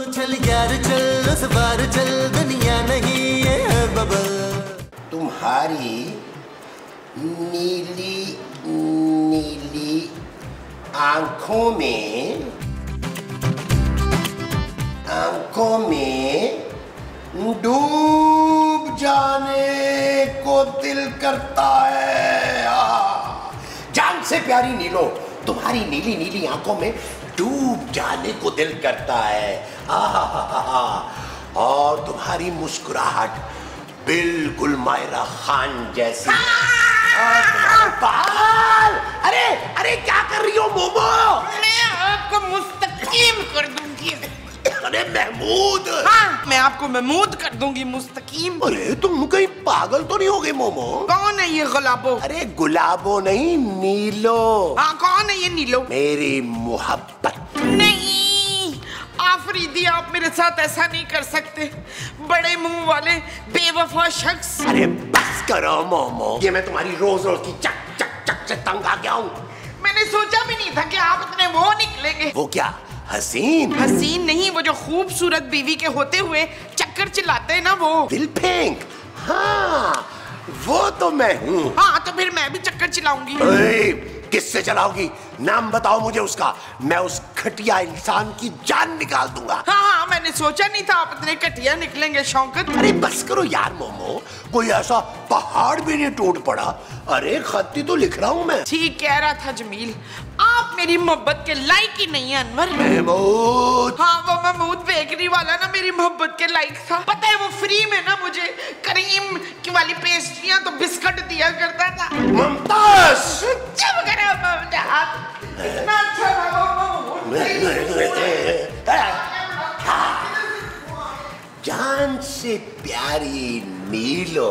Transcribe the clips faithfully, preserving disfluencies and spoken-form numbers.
चल यार चल उस बार चल दुनिया नहीं ये बबल। तुम्हारी नीली नीली आंखों में आंखों में डूब जाने को दिल करता है। जान से प्यारी नीलो, तुम्हारी नीली नीली आंखों में डूब जाने को दिल करता है। आहा, और तुम्हारी मुस्कुराहट बिल्कुल मायरा खान जैसी है। और तुम्हारे बाल, अरे अरे क्या कर रही हो मोमो? मैं आपको मुस्तकीम कर दूंगी। अरे महमूद। हाँ, मैं आपको महमूद कर दूंगी मुस्तकीम। अरे तुम कहीं पागल तो नहीं हो गए मोमो? कौन है ये गुलाबो? अरे गुलाबो नहीं, नीलो। हाँ, कौन है ये नीलो? मेरी मोहब्बत। नहीं आफरीदी, आप मेरे साथ ऐसा नहीं कर सकते, बड़े मुंह वाले बेवफा शख्स। अरे बस करो मोमो, ये मैं तुम्हारी रोज रोज की चक चक चक से तंग आ गया हूँ। मैंने सोचा भी नहीं था कि आप इतने वो निकलेंगे। वो क्या हसीन? हसीन नहीं, वो जो खूबसूरत बीवी के होते हुए चक्कर चिल्लाते हैं ना, वो दिल फेंक। हाँ वो तो मैं हूँ। हाँ तो फिर मैं भी चक्कर चिल्लाऊंगी। किससे चलाओगी? नाम बताओ मुझे उसका, मैं उस घटिया इंसान की जान निकाल दूंगा। हाँ हाँ, मैंने सोचा नहीं था आप इतने घटिया निकलेंगे शौकत। अरे बस करो यार मोमो, कोई ऐसा पहाड़ भी नहीं टूट पड़ा। अरे खत्ती तो लिख रहा हूँ मैं। ठीक कह रहा था जमील, आप मेरी मोहब्बत के लायक ही नहीं है अनवर। महमूद। हाँ, वो महमूद बेकरी वाला ना मेरी मोहब्बत के लायक था। पता है वो फ्री में ना मुझे करीम की वाली पेस्ट्रियां तो बिस्कुट दिया करता था। मुमताज। चुप करो मुमताज, इतना अच्छा था वो। जान से प्यारी नीलो।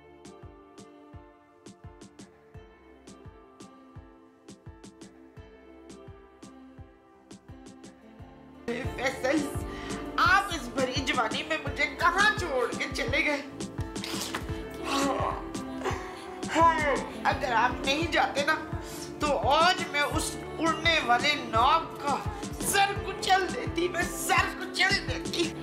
फैसल, आप इस भरी जवानी में मुझे कहाँ छोड़ के चले गए? अगर आप नहीं जाते ना तो आज मैं उस उड़ने वाले नाव का सर कुचल देती, मैं सर कुचल देती।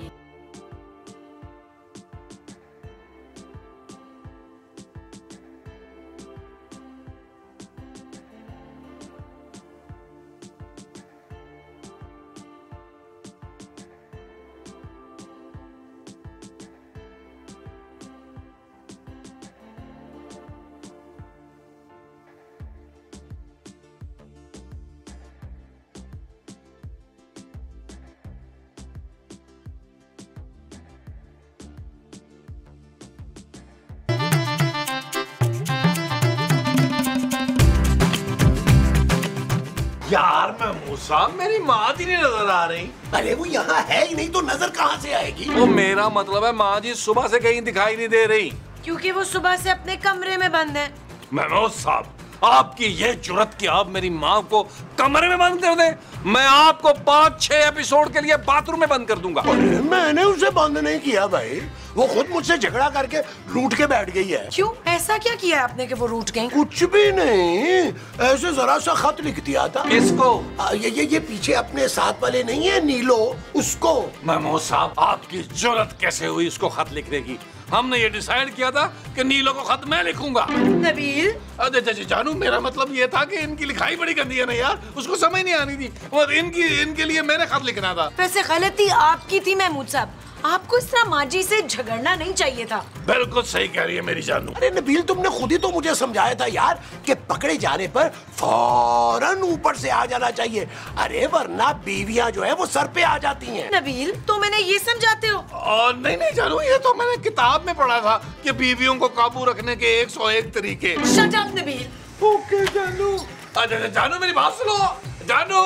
यार मैं मूसा, मेरी माँ जी नहीं नजर आ रही। अरे वो यहाँ है ही नहीं तो नजर कहाँ से आएगी? वो मेरा मतलब है माँ जी सुबह से कहीं दिखाई नहीं दे रही। क्योंकि वो सुबह से अपने कमरे में बंद है। महमूद साहब, आपकी ये जुर्रत कि आप मेरी माँ को कमरे में बंद कर दें? मैं आपको पाँच छह एपिसोड के लिए बाथरूम में बंद कर दूंगा। अरे मैंने उसे बंद नहीं किया भाई, वो खुद मुझसे झगड़ा करके रूठ के बैठ गई है। क्यों, ऐसा क्या किया आपने कि वो रूठ गई? कुछ भी नहीं, ऐसे जरा सा खत लिख दिया था। किसको? आ, ये ये ये पीछे अपने साथ वाले नहीं है नीलो, उसको। महमूद साहब, आपकी जुर्रत कैसे हुई उसको खत लिखने की? हमने ये डिसाइड किया था कि नीलो को खत मैं लिखूंगा। नबील, अरे जानू, मेरा मतलब ये था कि इनकी लिखाई बड़ी गंदी है ना यार, उसको समझ नहीं आनी थी और इनकी इनके लिए मैंने खत लिखना था। वैसे गलती आपकी थी महमूद साहब, आपको इस तरह माजी से झगड़ना नहीं चाहिए था। बिल्कुल सही कह रही है मेरी जानू। अरे नबील, तुमने खुद ही तो मुझे समझाया था यार कि पकड़े जाने पर फौरन ऊपर से आ जाना चाहिए, अरे वरना बीवियां जो है वो सर पे आ जाती हैं। नबील, तो मैंने ये समझाते हो? और नहीं नहीं जानू, ये तो मैंने किताब में पढ़ा था कि बीवियों को काबू रखने के एक सौ एक तरीके। Shut up Nabeel. ओके जानू। अरे जानू मेरी बात सुनो। जानू।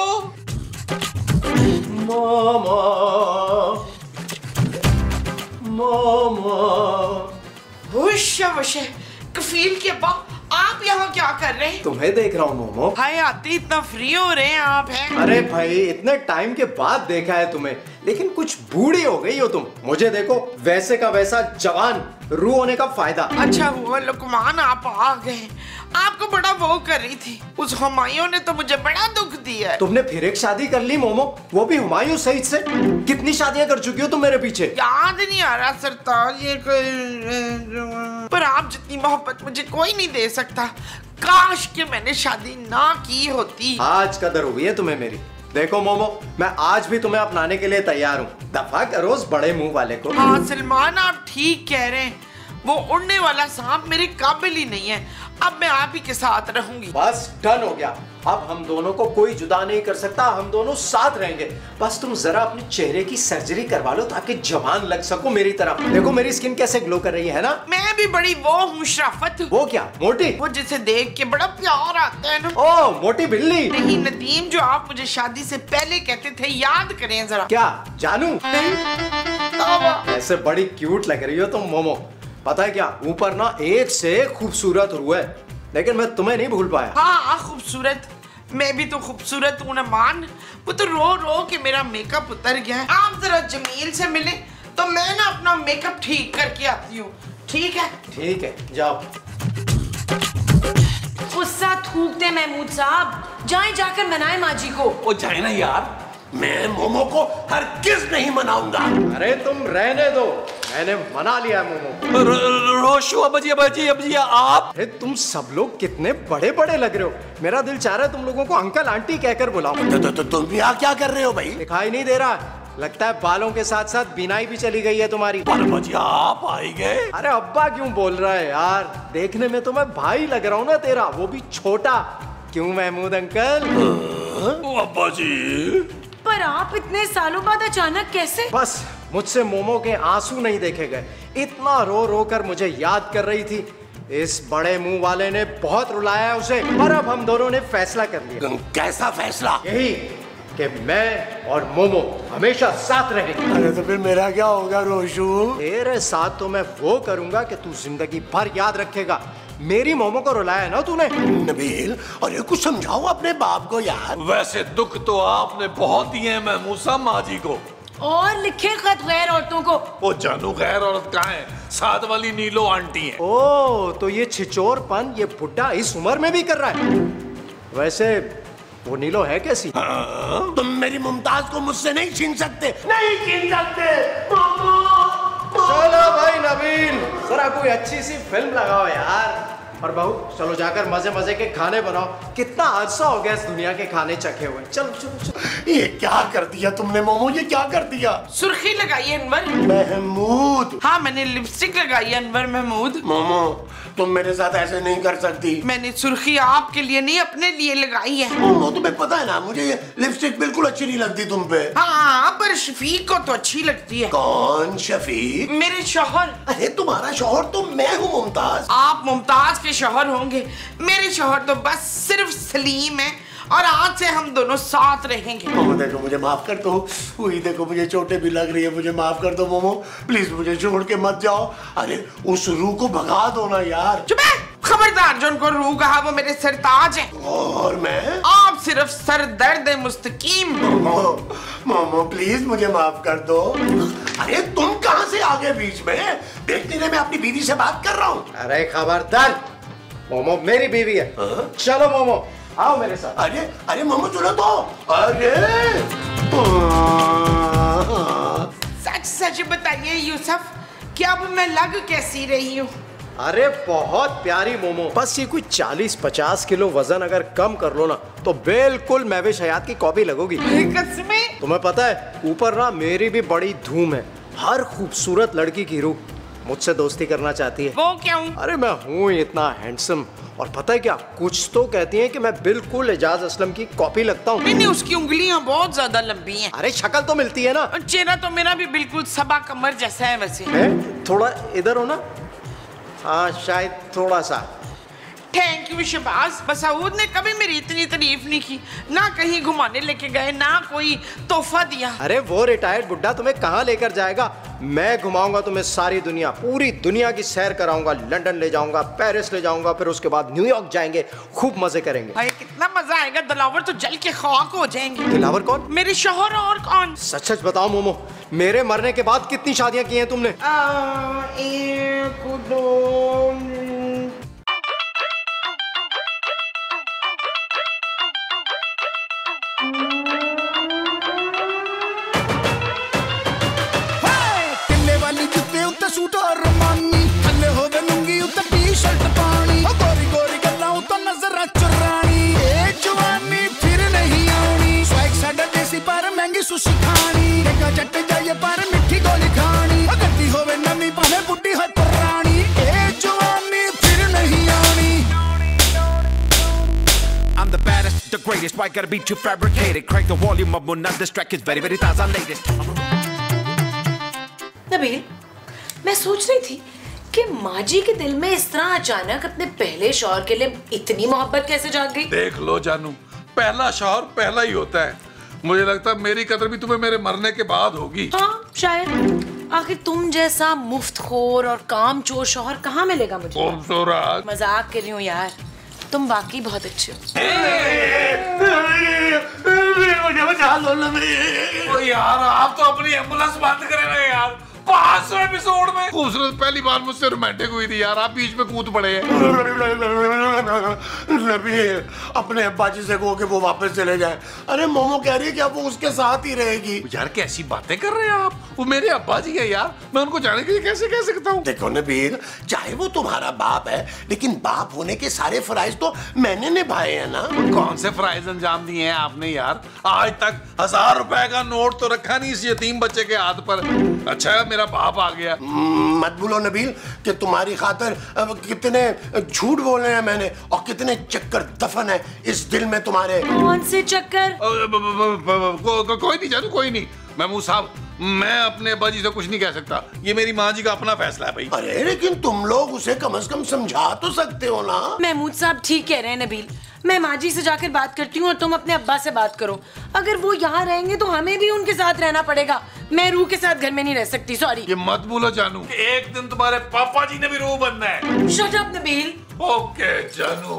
मोमो मोमो। होश वश कफील के अब्बा, आप यहाँ क्या कर रहे हैं? तुम्हें देख रहा हूँ मोमो। हाय आती, इतना फ्री हो रहे हैं आप हैं? अरे भाई, इतने टाइम के बाद देखा है तुम्हें। लेकिन कुछ बूढ़ी हो गई हो तुम। मुझे देखो वैसे का वैसा जवान, रू होने का फायदा। अच्छा हुआ लुकमान आप आ गए, आपको बड़ा वो कर रही थी। उस हुमायूं ने तो मुझे बड़ा दुख दिया है। तुमने फिर एक शादी कर ली मोमो, वो भी हुमायूं सईद से। कितनी शादियां कर चुकी हो तुम मेरे पीछे? याद नहीं आ रहा सरताज, ये कोई, पर आप जितनी मोहब्बत मुझे कोई नहीं दे सकता। काश कि मैंने शादी ना की होती। आज कदर हुई है तुम्हें मेरी। देखो मोमो, मैं आज भी तुम्हें अपनाने के लिए तैयार हूँ। दफा करो उस बड़े मुंह वाले को। हाँ सलमान, आप ठीक कह रहे हैं। वो उड़ने वाला सांप मेरे काबिल ही नहीं है। अब मैं आप ही के साथ रहूंगी। बस डन हो गया। अब हम दोनों को कोई जुदा नहीं कर सकता, हम दोनों साथ रहेंगे। बस तुम जरा अपने चेहरे की सर्जरी करवा लो ताकि जवान लग सको मेरी तरह। देखो मेरी स्किन कैसे ग्लो कर रही है ना। मैं भी बड़ी वो हूँ शराफत। वो क्या? मोटी? वो जिसे देख के बड़ा प्यार आता है ना। ओ मोटी बिल्ली। नहीं नदीम, जो आप मुझे शादी से पहले कहते थे, याद करें जरा। क्या जानू? ऐसे बड़ी क्यूट लग रही हो तुम मोमो। पता है क्या, ऊपर ना एक से खूबसूरत रू है, लेकिन मैं तुम्हें नहीं भूल पाया। हाँ खूबसूरत, मैं भी तो खूबसूरत हूँ ना मान। वो तो रो रो के मेरा मेकअप उतर गया है। आप जरा जमील से मिले तो मैं ना अपना मेकअप ठीक करके आती हूँ। ठीक है? ठीक है, जाओ। गुस्सा थूकते महमूद साहब, जाएं जाकर मनाएं माजी को। वो जाए ना यार, मैं मोमो को हरगिज़ नहीं मनाऊंगा। अरे तुम रहने दो, मैंने मना लिया मोमो। रोशु अबाजी अबाजी अबाजी आप। अरे तुम सब लोग कितने बड़े बड़े लग रहे हो। मेरा दिल चाह रहा है तुम लोगों को अंकल आंटी कहकर बुलाओ। तो, तो, तो तुम यहाँ क्या कर रहे हो भाई? दिखाई नहीं दे रहा? लगता है बालों के साथ साथ बिनाई भी चली गई है तुम्हारी। अबाजी आप आई गए? अरे अब्बा क्यों बोल रहा है यार, देखने में तो मैं भाई लग रहा हूँ ना तेरा, वो भी छोटा। क्यों महमूद अंकल? अब्बाजी, पर आप इतने सालों बाद अचानक कैसे? बस मुझसे मोमो के आंसू नहीं देखे गए। इतना रो रो कर मुझे याद कर रही थी। इस बड़े मुंह वाले ने बहुत रुलाया है उसे, पर अब हम दोनों ने फैसला कर लिया। कैसा फैसला? यही कि मैं और मोमो हमेशा साथ रहेंगे। अरे तो फिर मेरा क्या होगा रोशु? तेरे साथ तो मैं वो करूंगा कि तू जिंदगी भर याद रखेगा। मेरी मोमो को रुलाया ना तूने। नबील, अरे कुछ समझाओ अपने बाप को यार। वैसे दुख तो आपने बहुत दिए हैं महमूद साहब माजी को। और लिखे खत गैर औरतों को। वो जानू गैर औरत कहाँ है? साथ वाली नीलो आंटी है। ओ तो ये छिचोरपन ये बुड्ढा इस उम्र में भी कर रहा है। वैसे वो नीलो है कैसी? हाँ? तुम मेरी मुमताज को मुझसे नहीं छीन सकते, नहीं छीन सकते। चलो भाई नबील, जरा कोई अच्छी सी फिल्म लगाओ यार। और बहू चलो जाकर मजे मजे के खाने बनाओ। कितना अरसा हो गया इस दुनिया के खाने चखे हुए। चलो चलो चलो। ये क्या कर दिया तुमने मोमो, ये क्या कर दिया? सुर्खी लगाई है अनवर महमूद। हाँ मैंने लिपस्टिक लगाई है अनवर महमूद। मोमो तुम मेरे साथ ऐसे नहीं कर सकती। मैंने सुर्खी आपके लिए नहीं अपने लिए लगाई है। मोमो तुम्हें पता है ना, मुझे ये लिपस्टिक बिल्कुल अच्छी नहीं लगती तुम पे। हाँ पर शफीक को तो अच्छी लगती है। कौन शफीक? मेरे शौहर। अरे तुम्हारा शौहर तो मैं हूँ मुमताज। आप मुमताज के शौहर होंगे, मेरे शौहर तो बस सिर्फ सलीम है। और आज से हम दोनों साथ रहेंगे। मोमो देखो मुझे माफ कर दो। वही देखो मुझे चोटें भी लग रही है, मुझे माफ कर दो मोमो, प्लीज मुझे छोड़ के मत जाओ। अरे उस रूह को भगा दो ना यार। चुप है, खबरदार जो उनको रूह कहा वो मेरे सरताज है। और मैं? आप सिर्फ सर दर्द मुस्तकीम। मोमो मोमो प्लीज मुझे माफ कर दो। अरे तुम कहाँ से आ गए बीच में? देखते रहे मैं अपनी बीवी से बात कर रहा हूँ। अरे खबरदार, मोमो मेरी बीवी है। हाँ? चलो मोमो आओ मेरे साथ। अरे अरे मोमो सुनो तो। अरे सच सच बताइए यूसुफ, क्या अब मैं लग कैसी रही हूँ? अरे बहुत प्यारी मोमो। बस ये कोई चालीस पचास किलो वजन अगर कम कर लो ना तो बिल्कुल महविश हयात की कॉपी लगोगी। कसमें? तुम्हें पता है ऊपर ना मेरी भी बड़ी धूम है। हर खूबसूरत लड़की की रूह मुझसे दोस्ती करना चाहती है। वो क्यों? अरे मैं हूँ इतना हैंडसम, और पता है क्या, कुछ तो कहती हैं कि मैं बिल्कुल एजाज असलम की कॉपी लगता हूँ। नहीं नहीं, उसकी उंगलियां बहुत ज्यादा लंबी हैं। अरे शक्ल तो मिलती है ना। और चेहरा तो मेरा भी बिल्कुल सबा कमर जैसा है वैसे। है? थोड़ा इधर हो ना। हाँ शायद थोड़ा सा। Thank you Shahbaz. मसूद ने कभी मेरी इतनी तारीफ नहीं की, ना कहीं घुमाने लेके गए, ना कोई तोहफा दिया। अरे वो रिटायर्ड बुड्ढा तुम्हें कहाँ लेकर जाएगा? मैं घुमाऊंगा तुम्हें सारी दुनिया, पूरी दुनिया की सैर कराऊंगा। लंदन ले जाऊंगा, पेरिस ले जाऊंगा, फिर उसके बाद न्यूयॉर्क जाएंगे, खूब मजे करेंगे। अरे कितना मजा आएगा, दिलावर तो जल के खाक हो जाएंगे। दिलावर कौन? मेरे शौहर। और कौन? सच सच बताओ मोमो, मेरे मरने के बाद कितनी शादियां की हैं तुमने? आ, एक दो। सूट और रमानी थल्ले होवे लुंगी उते टी-शर्ट पानी ओ गोरी गोरी गल्लां उते नजर चुरानी ए जवानी फिर नहीं आनी स्वैग साडा देसी पर महंगी सुशी खानी देखा जट जाए पर मिठी गोली खानी ओ गद्दी होवे नमी भावे बुड्ढी हो पुरानी ए जवानी फिर नहीं आनी I'm the baddest, the greatest, why gotta be too fabricated? Crank the volume up, will not distract, it's very very taza latest. Nabeel, मैं सोच रही थी कि माजी के दिल में इस तरह अचानक अपने पहले शौहर के लिए इतनी मोहब्बत कैसे जाग गई? देख लो जानू, पहला शौहर पहला ही होता है। मुझे लगता है मेरी कदर भी तुम्हें मेरे मरने के बाद होगी। हाँ शायद। आखिर तुम जैसा मुफ्तखोर और कामचोर शौहर कहाँ मिलेगा मुझे? खूबसूरत। मजाक कर रही हूँ यार, तुम वाकई बहुत अच्छे हो। यार आप तो अपनी एम्बुलेंस बंद करें ना यार। पांच सौ एपिसोड में खूबसूरत पहली बार मुझसे रोमांटिक हुई थी यार, आप बीच में कूद पड़े हैं। नबील, अपने अब्बा जी से कहो कि वो वापस चले जाए। अरे मोमो कह रही है कि अब वो उसके साथ ही रहेगी। यार कैसी बातें कर रहे हैं आप, वो मेरे अब्बा जी है यार, मैं उनको जाने के लिए कैसे कह सकता हूँ? देखो नबील, चाहे वो तुम्हारा बाप है, लेकिन बाप होने के सारे फराइज तो मैंने निभाए हैं ना। कौन से फराइज अंजाम दिए हैं आपने यार? आज तक हजार रुपए का नोट तो रखा नहीं इस यतीम बच्चे के हाथ पर। अच्छा मेरा बाप आ गया। मत बोलो नबील कि तुम्हारी खातिर कितने झूठ बोले हैं मैंने और कितने चक्कर दफन है इस दिल में तुम्हारे। कौन से चक्कर? को, को, कोई नहीं जानू, कोई नहीं। महमूद साहब, मैं अपने अब्बा जी से कुछ नहीं कह सकता, ये मेरी माँ जी का अपना फैसला है भाई। अरे लेकिन तुम लोग उसे कम से कम समझा तो सकते हो ना। महमूद साहब ठीक कह रहे हैं नबील, मैं माजी से जाकर बात करती हूँ और तुम अपने अब्बा से बात करो। अगर वो यहाँ रहेंगे तो हमें भी उनके साथ रहना पड़ेगा। मैं रूह के साथ घर में नहीं रह सकती, सॉरी। ये मत भूलो जानू, एक दिन तुम्हारे पापा जी ने भी रूह बनना है। Shut up Nabeel. ओके जानू।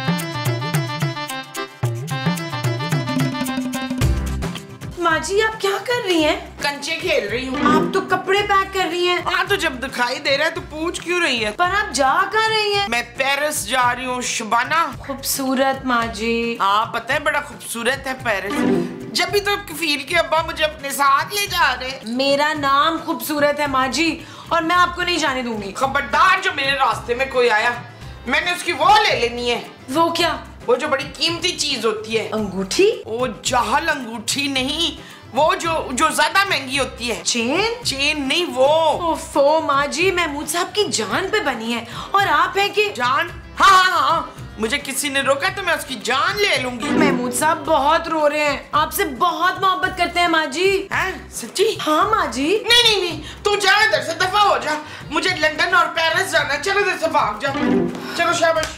माजी आप क्या कर रही हैं? कंचे खेल रही हूँ। आप तो कपड़े पैक कर रही हैं। हाँ तो जब दिखाई दे रहा है तो पूछ क्यों रही है? पर आप जा कहाँ रही हैं? मैं पेरिस जा रही हूँ शबाना। खूबसूरत माजी। हाँ पता है, बड़ा खूबसूरत है पेरिस। जब भी तो कफील के अब्बा मुझे अपने साथ ले जा रहे। मेरा नाम खूबसूरत है माजी और मैं आपको नहीं जाने दूंगी। खबरदार, जो मेरे रास्ते में कोई आया मैंने उसकी वो ले लेनी है। वो क्या? वो जो बड़ी कीमती चीज होती है। अंगूठी? वो जाहल अंगूठी नहीं, वो जो जो ज्यादा महंगी होती है। चेन? चेन नहीं वो। ओफो माजी, महमूद साहब की जान पे बनी है और आप है कि जान? हाँ हाँ हाँ, मुझे किसी ने रोका तो मैं उसकी जान ले लूंगी। महमूद साहब बहुत रो रहे हैं, आपसे बहुत मोहब्बत करते हैं माजी। हैं? सच्ची? हाँ माजी। नहीं नहीं नहीं, तू जा इधर से, दफा हो जा। मुझे लंदन और पेरिस जाना है, चलो इधर से भाग जा। चलो शाबाश।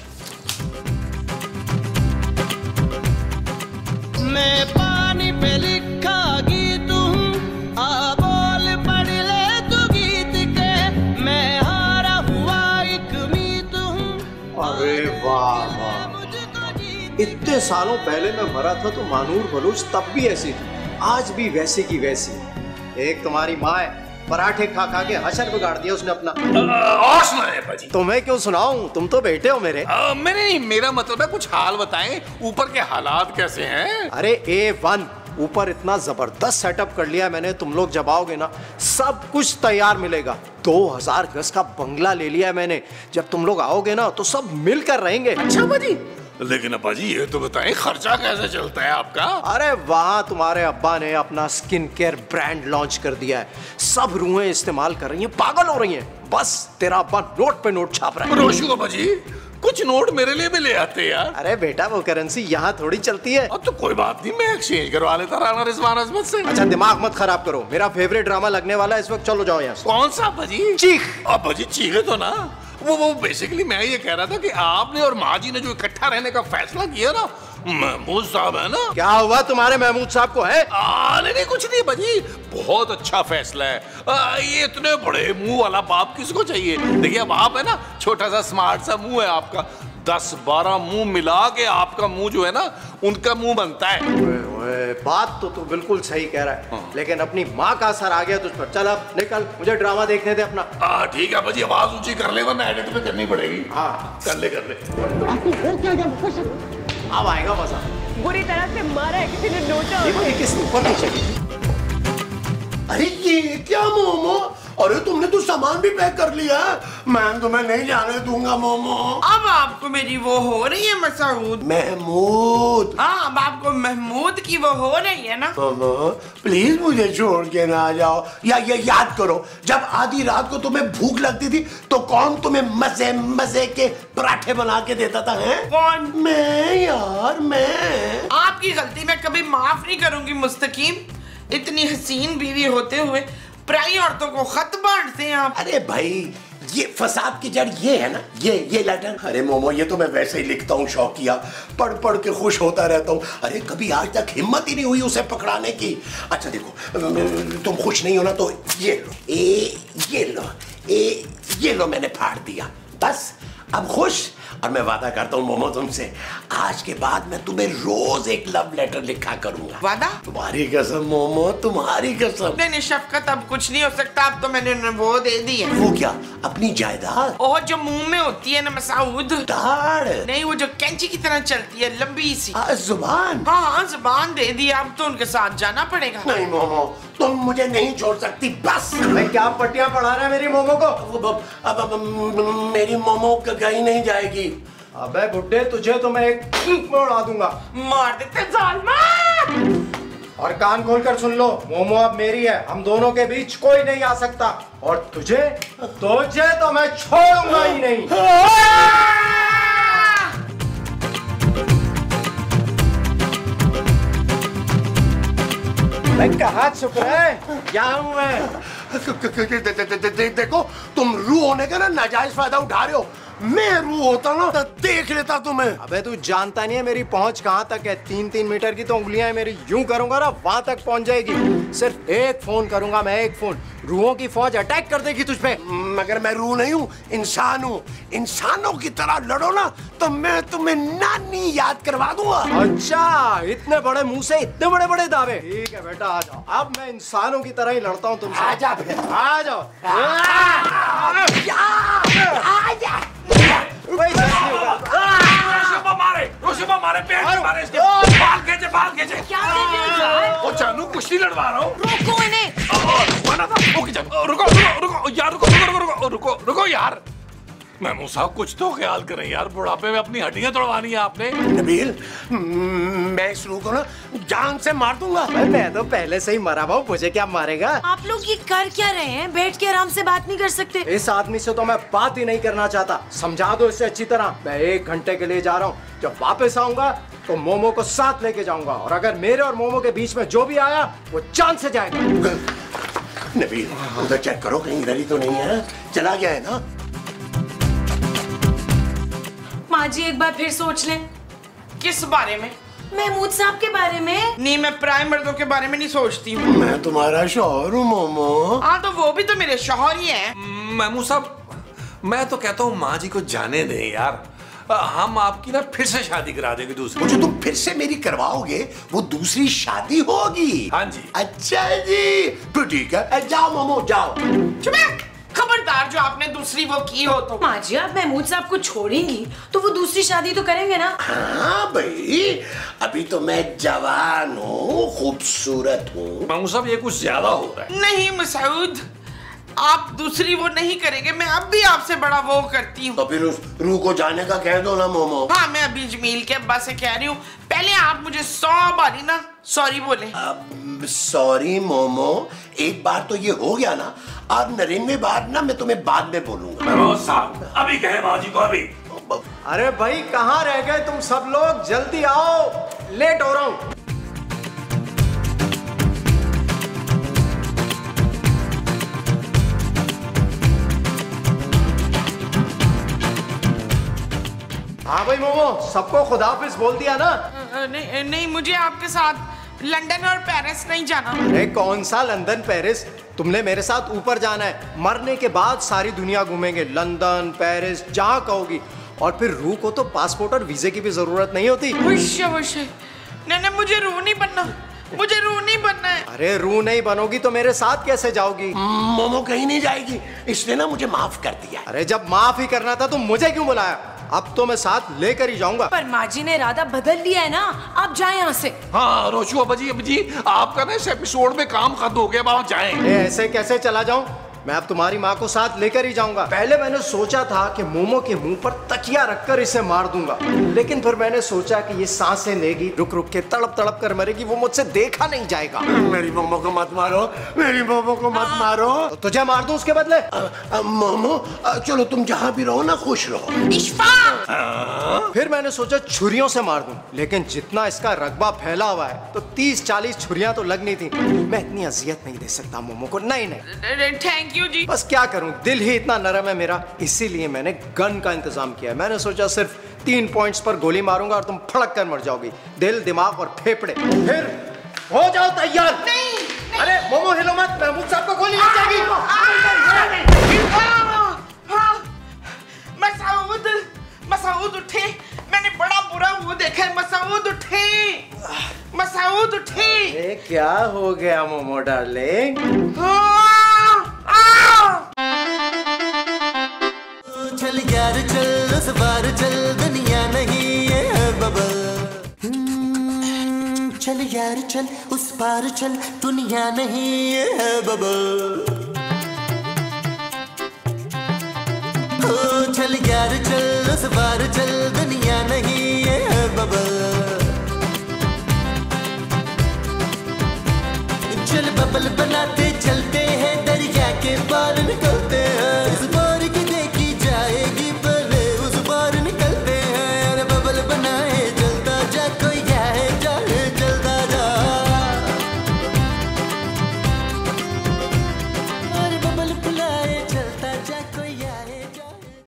मैं पानी पे लिखा गीत हूँ, आ बोल पढ़ ले तू गीत के, मैं हारा हुआ एक मीत हूँ। अरे वाह वाह, इतने सालों पहले मैं मरा था तो मानूर बलूच तब भी ऐसी थी, आज भी वैसी की वैसी। एक तुम्हारी माँ है, पराठे खा खा के हशर बिगाड़ दिया उसने अपना। और सुनाए बाजी। तुम्हें क्यों सुनाऊं, तुम तो बेटे हो मेरे। आ, मैंने नहीं, मेरा मतलब है कुछ हाल बताएं, ऊपर के हालात कैसे हैं? अरे ए वन, ऊपर इतना जबरदस्त सेटअप कर लिया मैंने, तुम लोग जब आओगे ना सब कुछ तैयार मिलेगा। दो हजार गज का बंगला ले लिया मैंने, जब तुम लोग आओगे ना तो सब मिलकर रहेंगे। अच्छा बाजी, लेकिन अब्बा जी ये तो बताएं खर्चा कैसे चलता है आपका? अरे वहाँ तुम्हारे अब्बा ने अपना स्किन केयर ब्रांड लॉन्च कर दिया है, सब रूहें इस्तेमाल कर रही हैं, पागल हो रही हैं। बस तेरा अब्बा नोट पे नोट छाप रहा है। रोशू अब्बा जी, कुछ नोट मेरे लिए भी ले आते यार। अरे बेटा वो करेंसी यहाँ थोड़ी चलती है। अब तो कोई बात नहीं, मैं एक्सचेंज करवा लेता राणा रिजवान अजमत से। अच्छा दिमाग मत खराब करो, मेरा फेवरेट ड्रामा लगने वाला है इस वक्त, चलो जाओ यहाँ से। कौन सा अब्बा जी? चीख। अब्बा जी चीखे तो ना, वो वो बेसिकली मैं ये कह रहा था कि आपने और माँ जी ने जो इकट्ठा रहने का फैसला किया ना, महमूद साहब है ना। क्या हुआ तुम्हारे महमूद साहब को है? आ, नहीं नहीं कुछ नहीं भाजी, बहुत अच्छा फैसला है। आ, ये इतने बड़े मुंह वाला बाप किसको चाहिए? देखिए अब आप है ना, छोटा सा स्मार्ट सा मुंह है आपका, दस बारह मुंह मिला के आपका मुंह जो है ना उनका मुंह बनता है। ओए, ओए, बात तो तू बिल्कुल सही कह रहा है। हाँ। लेकिन अपनी माँ का असर आ गया तुझ पर। चल अब निकल, मुझे ड्रामा देखने दे अपना। आ, ठीक है भाजी, आवाज ऊंची कर ले वरना एडिट में करनी पड़ेगी। हाँ कर ले कर ले। अब आएगा मजा। बुरी तरह से मारा है किसी ने नोचा। ये किस ऊपर नीचे? अरे ये क्या मोमो? अरे तुमने तो सामान भी पैक कर लिया। मैं तुम्हें नहीं जाने दूंगा मोमो। अब आपको मेरी वो हो रही है मसूद? महमूद। हाँ अब आपको महमूद की वो हो रही है ना। मोमो प्लीज मुझे छोड़ के ना जाओ। या ये या, याद करो जब आधी रात को तुम्हें भूख लगती थी तो कौन तुम्हें मजे मजे के पराठे बना के देता था? है कौन? मैं यार, मैं। आपकी गलती मैं कभी माफ नहीं करूंगी मुस्तकीम। इतनी हसीन बीवी होते हुए पराई औरतों को खत बांटते हैं आप। अरे भाई ये फसाद की जड़ ये है ना, ये ये लेटर। अरे मोमो ये तो मैं वैसे ही लिखता हूँ शौकिया, पढ़ पढ़ के खुश होता रहता हूँ। अरे कभी आज तक हिम्मत ही नहीं हुई उसे पकड़ाने की। अच्छा देखो तुम खुश नहीं हो ना तो ये लो, ए ये लो, ए ये लो, मैंने फाड़ दिया। बस अब खुश। और मैं वादा करता हूँ मोमो तुमसे, आज के बाद मैं तुम्हें रोज एक लव लेटर लिखा करूंगा। वादा? तुम्हारी कसम मोमो, तुम्हारी कसम। नहीं नहीं शफकत अब कुछ नहीं हो सकता। अब तो मैंने वो दे दी है। वो क्या? अपनी जायदाद? ओह जो मुंह में होती है ना मसूद, दाढ़ नहीं वो जो कैंची की तरह चलती है लंबी सी जुबान। हाँ हाँ जुबान दे दी। अब तो उनके साथ जाना पड़ेगा। नहीं मोमो तुम मुझे नहीं छोड़ सकती। बस मैं क्या पट्टियां पढ़ा रहा है मेरी मोमो को? अब, अब, अब, अब मेरी मोमो कहीं नहीं जाएगी। अबे बुड्ढे तुझे तो मैं एक उड़ा दूंगा। मार देते जालिमा। और कान खोल कर सुन लो, मोमो अब मेरी है, हम दोनों के बीच कोई नहीं आ सकता। और तुझे तुझे तो मैं छोड़ूंगा ही नहीं। मैं कहा छुप रहे? क्या हूं मैं? देखो तुम रू होने का ना नाजायज फायदा उठा रहे हो। मैं रू होता ना तो देख लेता तुम्हें। अबे तू जानता नहीं है मेरी पहुंच कहां तक है। तीन तीन मीटर की तो उंगलियां मेरी, यूं करूंगा ना वहां तक पहुंच जाएगी। सिर्फ एक फोन करूंगा मैं, एक फोन, रूहों की फौज अटैक कर देगी तुझ पे। मगर मैं रू नहीं हूँ, इंसान हूँ। इंसानों की तरह लड़ो ना तो मैं तुम्हें नानी याद करवा दूंगा। अच्छा इतने बड़े मुंह से इतने बड़े बड़े दावे। ठीक है बेटा आ जाओ। अब मैं इंसानों की तरह ही लड़ता हूँ तुमसे। आ जा फिर, आ जाओ। रोशिबा मारे, रोशिबा मारे, पेट मारे इसके, बाल खींचे, बाल खींचे। क्या कर रहे हो यार? ओ जानू कुश्ती लड़वा रहा हूँ। रोको इन्हें। बना था। ओके जानू, रुको रुको रुको यार, रुको रुको रुको रुको रुको यार। महमूद साहब कुछ तो ख्याल करें यार, बुढ़ापे में अपनी हड्डियां तोड़वानी है आपने। नबील मैं इस रू को ना जान से मार दूंगा। मैं तो पहले से ही मरा हुआ, मुझे क्या मारेगा? आप लोग ये कर क्या रहे हैं? बैठ के आराम से बात नहीं कर सकते? इस आदमी से तो मैं बात ही नहीं करना चाहता। समझा दो इसे अच्छी तरह। मैं एक घंटे के लिए जा रहा हूँ, जब वापस आऊंगा तो मोमो को साथ लेके जाऊंगा। और अगर मेरे और मोमो के बीच में जो भी आया वो जान से जाएगा। नबील उधर चेक करो कहीं इधर ही तो नहीं है। चला गया है ना? माँ जी एक बार फिर सोच लें। किस बारे में? महमूद साहब के बारे में। नहीं मैं पराए मर्दों के बारे में नहीं सोचती हूँ। मैं तुम्हारा शौहर हूँ मोमो। हाँ तो वो भी तो मेरे शौहर ही है। महमूद साहब मैं तो कहता हूँ माँ जी को जाने दें यार, हम आपकी ना फिर से शादी करा देंगे दूसरी। जो तुम फिर से मेरी करवाओगे वो दूसरी शादी होगी। हाँ जी। अच्छा जी तो ठीक है, जाओ मोमो जाओ। खबरदार जो आपने दूसरी वो की हो तो। माँ जी आप महमूद साहब को छोड़ेंगी तो वो दूसरी शादी तो करेंगे ना? हाँ भाई अभी तो मैं जवान हूँ, खूबसूरत हूँ। महमूद साहब ये कुछ ज्यादा हो रहा है। नहीं मसूद आप दूसरी वो नहीं करेंगे, मैं अब भी आपसे बड़ा वो करती हूँ। तो फिर उस रू को जाने का कह दो ना मोमो। हाँ मैं अभी जमील के अब्बा से कह रही हूँ, पहले आप मुझे सौ बारी ना सॉरी बोले। सॉरी मोमो, एक बार तो ये हो गया ना, अब नरेंद्र बार ना मैं तुम्हें बाद में बोलूंगा। साहब अभी कहे माँ जी को अभी। अरे भाई कहाँ रह गए तुम सब लोग? जल्दी आओ, लेट हो रहा हूँ। हाँ भाई मोमो सबको खुदाफिज बोल दिया ना? नहीं नहीं, मुझे आपके साथ लंदन और पेरिस नहीं जाना। अरे कौन सा लंदन पेरिस, तुमने मेरे साथ ऊपर जाना है। मरने के बाद सारी दुनिया घूमेंगे, लंदन पेरिस जहाँ कहोगी। और फिर रूह को तो पासपोर्ट और वीजे की भी जरूरत नहीं होती। वश्य वश्य। नहीं नहीं, मुझे रूह नहीं बनना, मुझे रूह नहीं बनना है। अरे रूह नहीं बनोगी तो मेरे साथ कैसे जाओगी? मोमो कहीं नहीं जाएगी, इसने ना मुझे माफ कर दिया। अरे जब माफ ही करना था तो मुझे क्यों बुलाया? अब तो मैं साथ लेकर ही जाऊंगा। पर माँ जी ने इरादा बदल लिया है ना, आप जाए यहाँ से। हाँ रोशू अब जी अब जी आपका ना इस एपिसोड में काम खत्म हो गया, आप जाएं। ऐसे कैसे चला जाऊं? मैं अब तुम्हारी माँ को साथ लेकर ही जाऊंगा। पहले मैंने सोचा था कि मोमो के मुंह पर तकिया रखकर इसे मार दूंगा, लेकिन फिर मैंने सोचा कि ये सांसें लेगी, रुक रुक के तड़प तड़प कर मरेगी, वो मुझसे देखा नहीं जाएगा। मेरी मोमो को मत मारो, मेरी मोमो को मत मारो। तो तुझे मार दूं उसके बदले? आ, आ, मोमो आ, चलो तुम जहाँ भी रहो ना खुश रहो। इशफाक। फिर मैंने सोचा छुरियों से मार दूं, लेकिन जितना इसका रकबा फैला हुआ है तो तीस चालीस छुरियां तो लगनी थी। मैं इतनी अजियत नहीं दे सकता मोमो को। नहीं नहीं थैंक यू जी। बस क्या करूं, दिल ही इतना नरम है मेरा, इसीलिए मैंने गन का इंतजाम किया है। मैंने सोचा सिर्फ तीन पॉइंट्स पर गोली मारूंगा और तुम फड़क कर मर जाओगी, दिल दिमाग और फेफड़े। फिर हो जाओ तैयार। नहीं, नहीं। अरे मोमो हिलो मत, महमूद साहब को गोली लग जाएगी। मसूद, मसूद उठे, मैंने बड़ा बुरा वो देखा है। मसूद उठे, मसूद उठे। ए, क्या हो गया मोमो डार्लिंग? चल यार चल उस बार चल, दुनिया नहीं ये बबल। हम्म, चल यार चल उस पार चल, दुनिया नहीं ये बबल। ओ चल यार चल उस बार चल, दुनिया नहीं ये बबल।